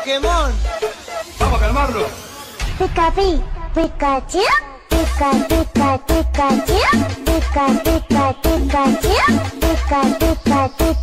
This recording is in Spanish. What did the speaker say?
Pokémon. Vamos a calmarlo. Pikachu, Pikachu, Pika, Pika, Pikachu, Pika, Pika, Pikachu, Pika, Pika, Pikachu.